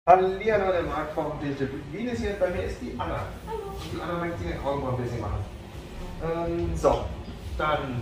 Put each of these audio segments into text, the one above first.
Hallihallo, der Marc vom Digital Wien ist hier, bei mir ist die Anna. Hallo. Die Anna möchte sich den Augenbrauen ein bisschen machen. So, dann.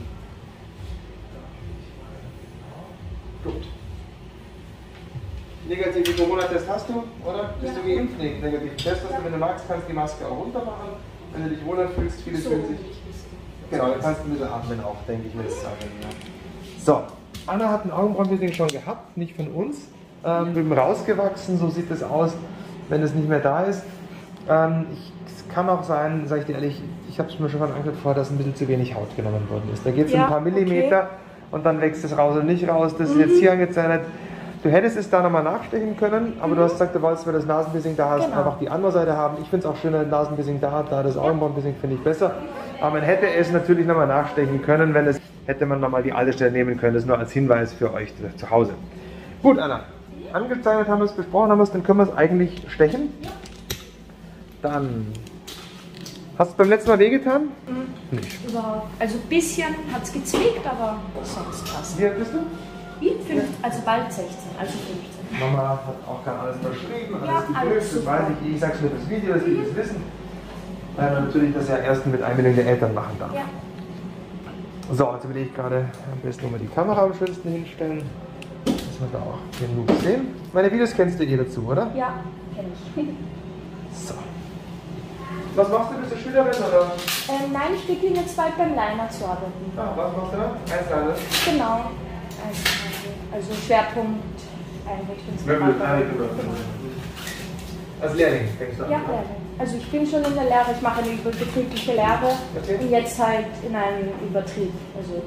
Gut. Negativen Corona-Test hast du, oder? Bist du geimpft? Nee, negativen Test hast du. Wenn du magst, kannst du die Maske auch runter machen. Wenn du dich wohler fühlst, viele fühlen sich. Genau, dann kannst du ein bisschen atmen auch, denke ich mir. Das sagen, ja. So, Anna hat ein Augenbrauenpiercing schon gehabt, nicht von uns. Bin rausgewachsen, so sieht es aus, wenn es nicht mehr da ist. Es kann auch sein, sage ich dir ehrlich, ich habe es mir schon mal angeguckt vorher, dass ein bisschen zu wenig Haut genommen worden ist. Da geht es ein paar Millimeter und dann wächst es raus und nicht raus. Das ist jetzt hier angezeichnet. Du hättest es da nochmal nachstechen können, aber du hast gesagt, du wolltest, wenn du das Nasenpiercing da hast, einfach die andere Seite haben. Ich finde es auch schöner, das Nasenpiercing da hat, da das Augenbrauenpiercing finde ich besser. Aber man hätte es natürlich nochmal nachstechen können, wenn es hätte man nochmal die alte Stelle nehmen können. Das ist nur als Hinweis für euch zu Hause. Gut, Anna. Angezeichnet haben wir es, besprochen haben wir es, dann können wir es eigentlich stechen. Dann. Hast du beim letzten Mal wehgetan? Nicht. Überhaupt. Also ein bisschen hat es gezwickt, aber sonst passt. Wie alt bist du? Wie? 5, also bald 16, also 15. Mama hat auch gerade alles unterschrieben, alles Ja, geprüft, das weiß ich. Ich sag's nur das Video, dass die das wissen. Weil man natürlich das ja erst mit Einwilligung der Eltern machen darf. Ja. So, jetzt will ich gerade am besten nochmal die Kamera am schönsten hinstellen. Dass wir da auch genug sehen. Meine Videos kennst du dazu, oder? Ja, kenn ich. So. Was machst du? Bist du Schülerin oder? Nein, ich beginne jetzt bald beim Liner zu arbeiten. Ah, was machst du da? Einzelhandel? Genau. Also Schwerpunkt Einrichtungsberatung. Als Lehrling fängst du an? Ja, Lehrling. Also ich bin schon in der Lehre, ich mache eine betriebliche Lehre und jetzt halt in einem Übertrieb. Also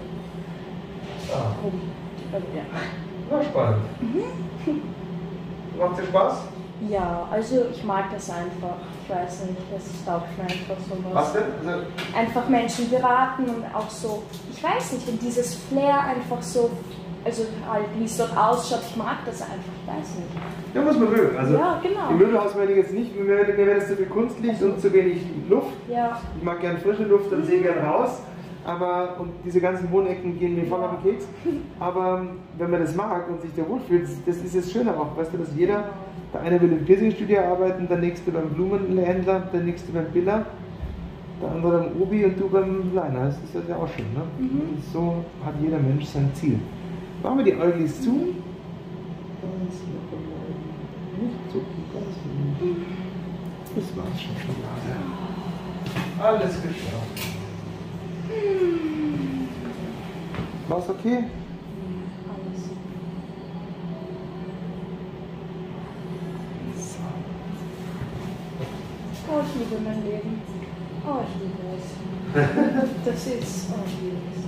ja. Na, spannend. Macht dir Spaß? Ja, also ich mag das einfach. Ich weiß nicht, das taugt mir einfach so was. Was denn? Also einfach Menschen beraten und auch so, ich weiß nicht, wenn dieses Flair einfach so, also halt wie es dort ausschaut, ich mag das einfach, ich weiß nicht. ja, muss man mögen. Also Ja, genau. im Möbelhaus werde ich jetzt nicht, mir wäre das zu viel Kunstlicht und zu wenig Luft. Ja. Ich mag gerne frische Luft und sehe gerne raus. Aber, und diese ganzen Wohnecken gehen mir voll auf den Keks. Aber wenn man das mag und sich da wohlfühlt, das ist das Schöne auch, weißt du, dass jeder, der eine will im Piercingstudio arbeiten, der nächste beim Blumenhändler, der nächste beim Biller, der andere beim Obi und du beim Liner. Das ist ja auch schön, ne? Und so hat jeder Mensch sein Ziel. Machen wir die Äuglis zu. Nicht so ganz. Das war's schon, Schokolade. Alles geschafft. War's okay? Alles. So. Oh, ich liebe mein Leben. Oh, ich liebe es. Das ist, oh, ich liebe es.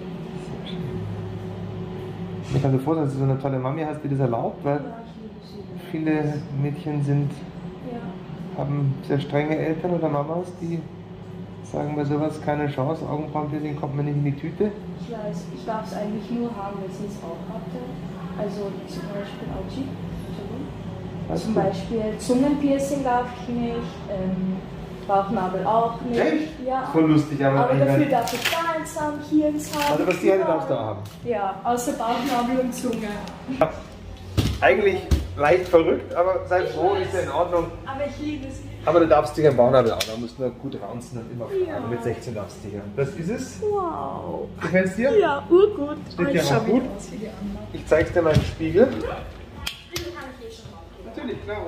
Ich kann mir vorstellen, dass du so eine tolle Mami hast, die das erlaubt, weil Ja, ich liebe sie. viele Mädchen haben sehr strenge Eltern oder Mamas, die sagen bei sowas keine Chance, Augenbrauenpiercing kommt mir nicht in die Tüte. Ich weiß, ich darf es eigentlich nur haben, wenn sie es auch hatte. Also zum Beispiel Auchi. Zum Beispiel Zungenpiercing darf ich nicht, Bauchnabel auch nicht. Echt? Ja. Voll lustig, aber dafür darf ich da eins haben, hier eins haben. also was die eine darfst du auch haben. Ja, außer Bauchnabel und Zunge. Eigentlich leicht verrückt, aber sei froh, ist ja in Ordnung. Aber ich liebe es. Aber du darfst dich am Bauchnabel auch, da musst du nur gut raunzen und immer fragen. Mit 16 darfst du dich haben. Das ist es. Wow. Gefällt es dir? Ja, urgut. Steht dir auch gut. Ich zeig's dir mal im Spiegel. Spiegel kann ich eh schon machen. Natürlich, klar.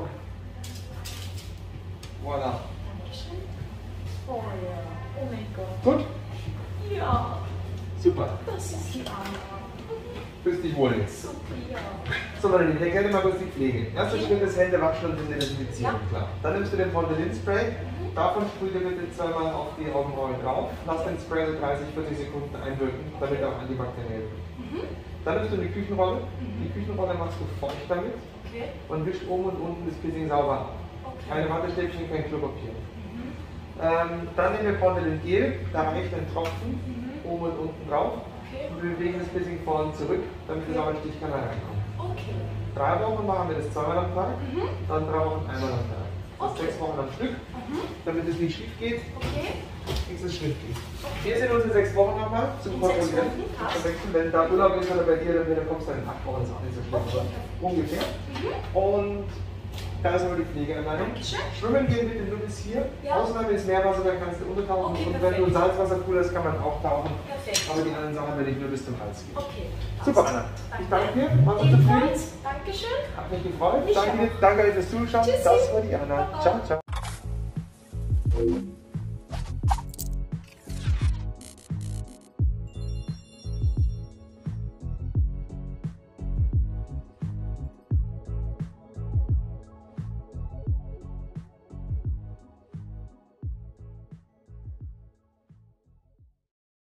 Voilà. Oh ja. Oh mein Gott. Gut? Ja. Super. Das ist die Anna. Fühlst dich wohl jetzt. Super, ja. So, meine Lieben, ich erkläre dir mal kurz die Pflege. Erster Schritt ist Hände waschen und Hände desinfizieren, klar. Dann nimmst du den Frontalin-Spray. Davon sprüh dir bitte zweimal auf die Augenbrauen drauf. Lass den Spray so 30-40 Sekunden einwirken, damit er auch antibakteriell wird. Dann nimmst du eine Küchenrolle. Die Küchenrolle machst du feucht damit und wischst oben und unten das Piercing sauber ab. Keine Wattestäbchen, kein Klopapier. Dann nehmen wir Frontalin Gel, da reicht ein Tropfen oben und unten drauf. Und wir bewegen das Piercing vor und zurück, damit es auch ein Stichkanal reinkommt. Okay. 3 Wochen machen wir das zweimal am Tag, dann 3 Wochen einmal am Tag. Das 6 Wochen am Stück, damit es nicht schief geht, kriegst du es schriftlich. Hier sind unsere 6 Wochen nochmal zum Kontrollieren. Wenn da Urlaub ist oder bei dir, dann kommst du in 8 Wochen, ist auch nicht so schlimm. Ungefähr. Und Da ist aber die Pflegeanleitung. Dankeschön. Schwimmen gehen bitte nur bis hier. Ja. Ausnahme ist Meerwasser, da kannst du untertauchen. Okay, und wenn perfekt. du ein Salzwasserpool hast, kann man auch tauchen. Perfekt. Aber die anderen Sachen werde ich nur bis zum Hals gehen. Okay. Super, Anna. Ich danke dir. Mach's gut. Ebenfalls. Dankeschön. Hat mich gefreut. Mich Danke auch. dir. Danke euch fürs Zuschauen. Tschüssi. Das war die Anna. Baba. Ciao, ciao.